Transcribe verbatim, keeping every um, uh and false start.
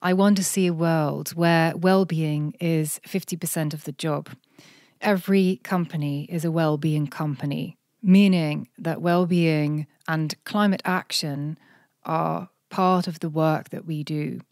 I want to see a world where well-being is fifty percent of the job. Every company is a well-being company, meaning that well-being and climate action are part of the work that we do.